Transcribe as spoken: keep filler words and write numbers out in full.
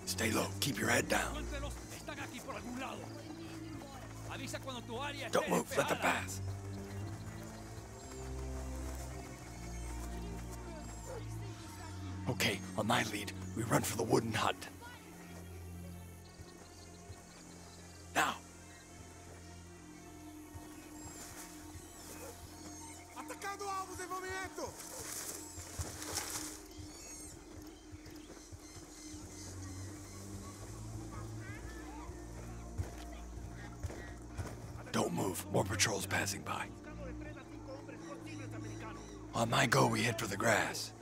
Stay low. Keep your head down. Don't move. Let them pass. Okay, on my lead, we run for the wooden hut. Now. Atacando alvos em movimento! Don't move. More patrols passing by. On my go, we head for the grass.